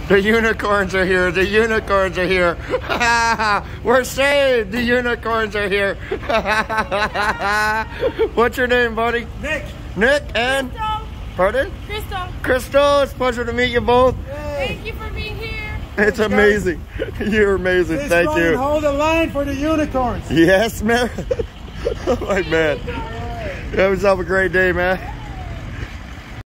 The unicorns are here. The unicorns are here. We're saved. The unicorns are here. What's your name, buddy? Nick. Nick and? Crystal. Pardon? Crystal. Crystal, it's a pleasure to meet you both. Thank you for being here. It's amazing. You're amazing. This Thank you. Hold the line for the unicorns. Yes, man. Oh, my man. Have yourself a great day, man.